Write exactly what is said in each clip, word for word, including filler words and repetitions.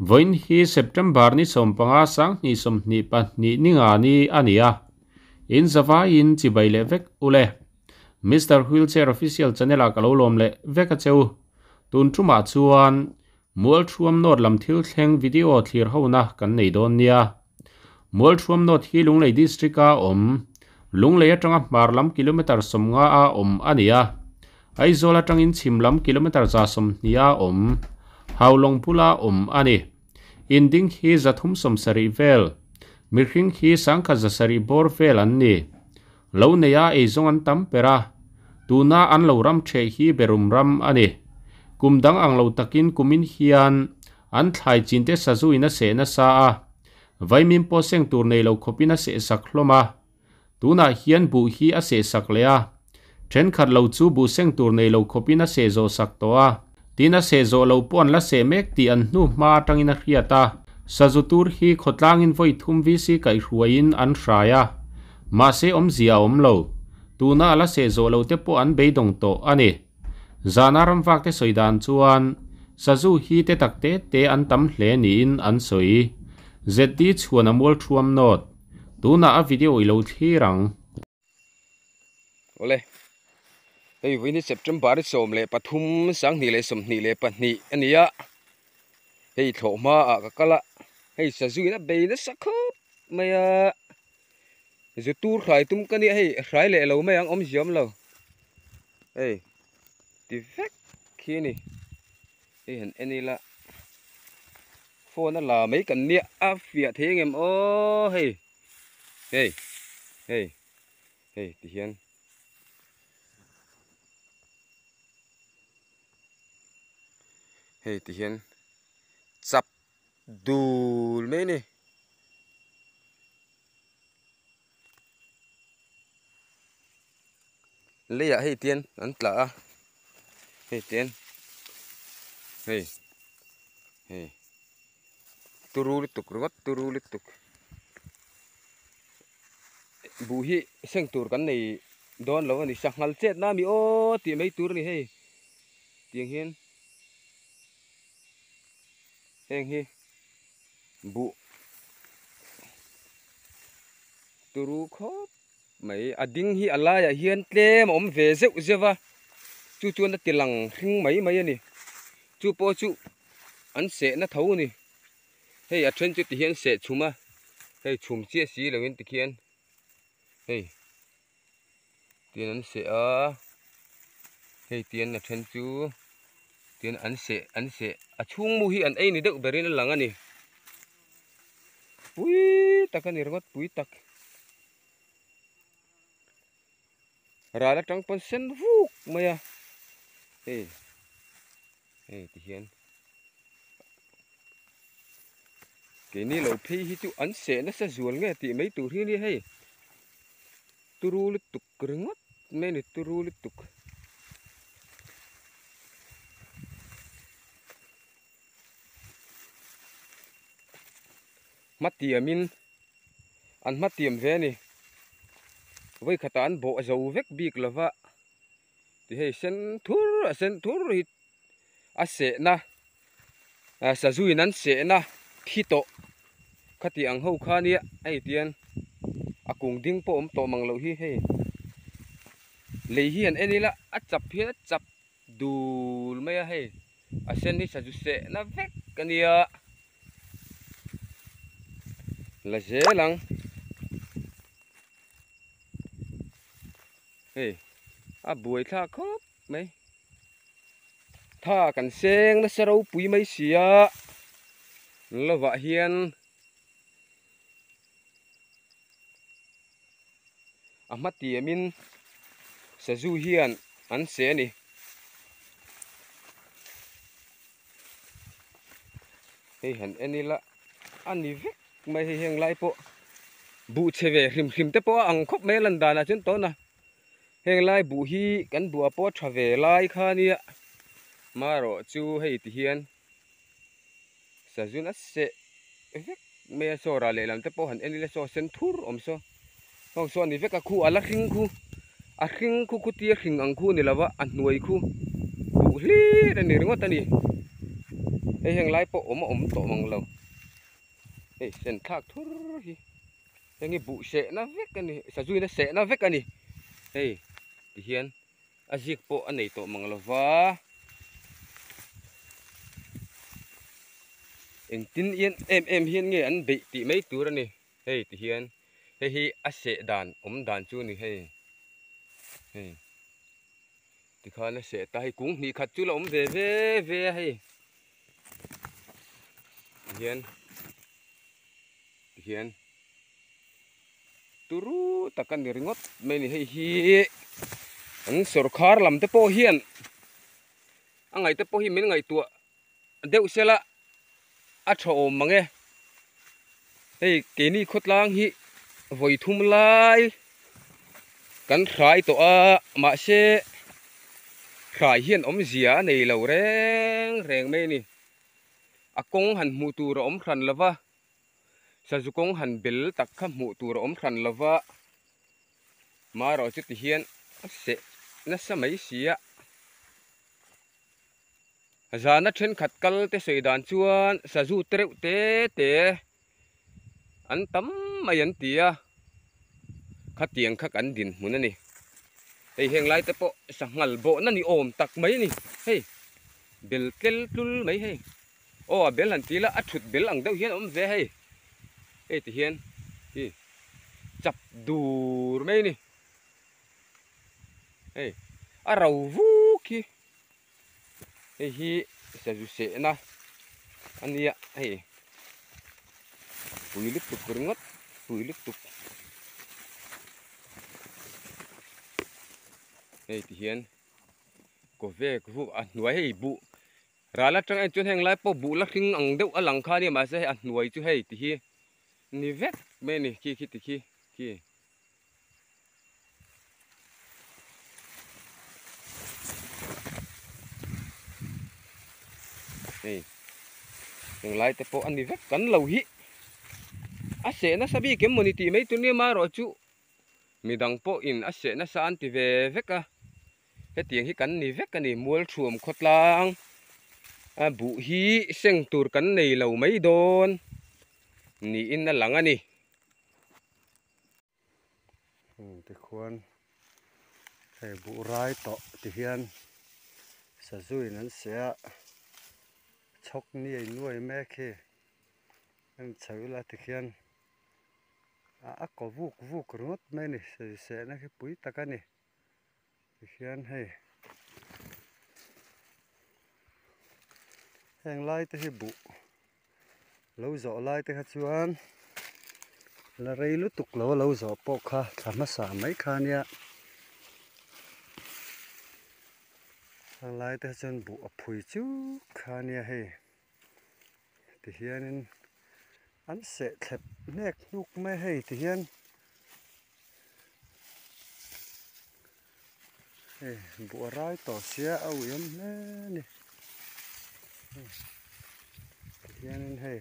voin hi September ni sompanga sang ni som ni pa ni ninga ni ania in zawa in chi baile vek ule Mister Wheelchair Official Channel kalolom le veka cheu tun truma chuan mual thuam not lam thil thleng video thlir hona kan nei don nia mual thuam not hi lunglei district a om lunglei atanga marlam kilometer somnga a om ania aizola tangin chimlam kilometer za som nia om haulong pula om ani inding hi zathum som sari vel mirhing hi sangkha za sari bor vel an ni lo neya e zong an tam pera tuna an lo ram the hi berum ram ani kumdang ang lo takin kumin hian an thlai chinte sazu ina se na sa a vaimin po seng tur nei lo khopina se sakloma tuna hian bu hi a se saklea then khat lo chu bu seng tur nei lo khopina se zo saktoa tina se zo lo pon la se mek ti an nu ma tangina khiata sazu tur hi khotlangin voi thum vi si kai hruain an hraya ma se om zia om lo tuna la se zo lo te po an beidong to ani zanaram vak te soidan chuan sazu hi te takte te an tam hle ni in an soi zeti chuan amol thuam not tuna a video ilo thirang ole ei vini September som le pathum sang ni le som ni le pa ni ania hei thoma a ka kala hei sazu na be na sakhop maya zu tur khai tum kani hei hrai le lo mai ang om jiam lo ei ti vek khini ei han enila phone la mấy kan nia a fia theng em o hei hei hei hei ti hian hei ti hian chap dul mai ni le ya hei tian an tla a hei tian hei hei turu tuk ruat turu tuk bu hi seng tur kan nei don lo ni sangal chet na mi o ti mai tur ni hei tiang hian heng hi bu turu khop mai ading hi ala ya hian tlem om ve zeu zewa chu chu na tilang hring mai mai ani chu po chu an se na thau ni hei a then chu ti hian se chuma hei chum che si lawin ti khian hei tian an se a hei tian na then chu tian an se an se a chung mu hi an ei ni deuh berin lang ani pui takani rongot pui tak rala tang pon sen vuk maya hei hei ti hian cái này lâu phi hi tu ăn sẽ nó sẽ ruột nghe thì mấy tủ hi đi hay turu lít tục rừng mấy này turu lít tục mắt tiệm in ăn mắt tiệm về này với khát ăn bộ dầu vét bịt là vợ thì hay sen thur sen thur thì ăn sẽ na à sa duy nan sẽ na khi to khati ang ho kha ni ai tian akung ding po om to mang lo hi he le hi an enila a chap hi a chap dul mai he a sen ni sa ju se na vek kania la je lang he a buai tha khop mai tha kan seng na sarau pui mai sia lova hian amati amin sazu hian an se ni hei han enila ani vek mai hi heng lai po bu cheve hrim hrim te po ang khop me lan dana chun to na heng lai bu hi kan bu po thave lai kha ni maro chu hei ti hian sajun asse vek me so ra le lam te po han enila so sen thur om so hong so ni vek a khu ala hring khu a hring khu khu ti hring ang khu ni lawa an nuai khu bu hli ra ni ringot ani hei heng lai po om om to mang lo hei sen thak thur hi hengi bu se na vek ani sa zui na se na vek ani hei ti hian a zik po anei to mang lo wa eng tin yen em em hian nge an be ti mai tur ani hei ti hian hei hi a se dan om dan chu ni hei hei ti kha na se ta hi kung ni khat chu lo om ve ve ve hei hian hian turu takan ni ringot mai ni hei hi an sarkar lam te po hian angai te po hi min ngai tua deuh sela a tho om mange hei ke ni khotlang hi voi thum lai kan khai to a ma se khai hian om zia nei lo reng reng mai ni akong han mu tu ro om khran lawa sa zukong han bel tak kha mu tu ro om khran lawa ma ro chu ti hian se na samai sia zana then khat kal te seidan chuan sa zu treu te te an tam mai an tia khatiang khak an din mun ani hei heng lai te po sangal bo na ni om tak mai ni hei bel tel tul mai hei o bel han tila a thut bel ang deuh hian om ve hei hei ti hian hi chap dur mai ni hei a rau vu ki hei hi sa zu se na ania hei pui lik tuk ringot pui lik tuk hei ti hian ko ve ko vu a hnuai hei bu rala tang en chun heng lai po bu la hring ang deuh a lang kha ni ma se a hnuai chu hei ti hi ni vek me ni ki ki ti ki ki hei heng lai te po an ni vek kan lo hi a se na sabi kem moni ti mai tu ni ma ro chu midang po in a se na sa an ti ve vek a he tiang hi kan ni vek ani mual thuam khotlang a bu hi seng tur kan nei lo mai don ni in na lang ani ti khuan hei bu rai to ti hian sa zui nan sia chok ni ai nuai me khi an chaula ti hian a a ko vuk vuk rot me ni se se na khi pui takani ti hian hei heng lai te hi bu lo zo lai te kha chuan la rei lu tuk lo lo zo po kha thama sa mai kha nia heng lai te chuan bu a phui chu kha nia hei ti hianin an se thlep nek nuk mai hei ti hian hei bu rai to sia au yam hle ni ti hianin hei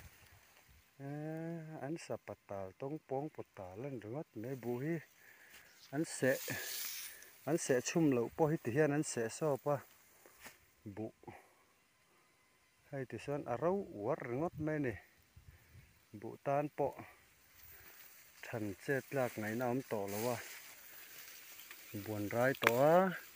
an sa patal tong pong patal an ringot me bu hi an se an se chum lo po hi ti hian an se so pa bu hei ti chuan a ro war ringot me ni bu tan po than che tlak ngai na om to lo wa buan rai to a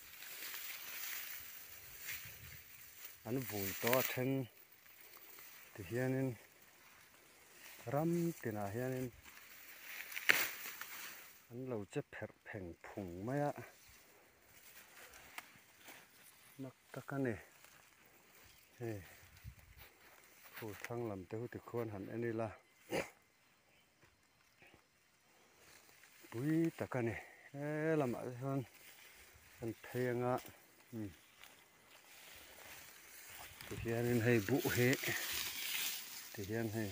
an vui to then ti hianin ram tina hianin an lo che pher pheng phung mai a nak takani hei khu thang lam te hu ti khon han ani la pui takani e lama chuan an phenga ti hianin hei bu hi ti hian hei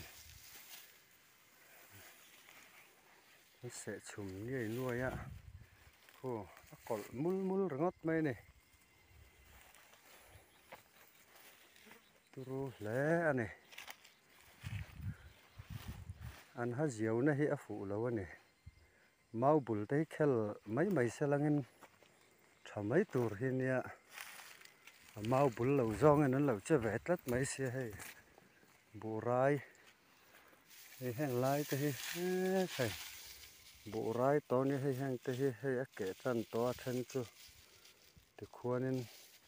an se chum ni ai nuai a khu a kol mul mul ringot mai ni turu hle ani an ha ziau na hi a fu lo ani mau bul te khel mai mai selangin thamai tur hi nia mau bún lẩu rong này nó lẩu chưa vẹt lắm mấy xe hay bộ rai hay hàng lai thế hay bộ rai to như hay hàng thế hay kẻ chân to thân cơ từ khoa nên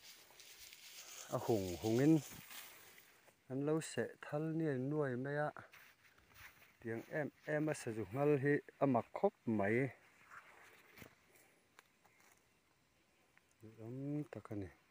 à hùng hùng in anh lâu sẽ thân như nuôi mấy ạ tiếng em em mà sử dụng nó thì âm mặc khóc mấy lắm ta cái này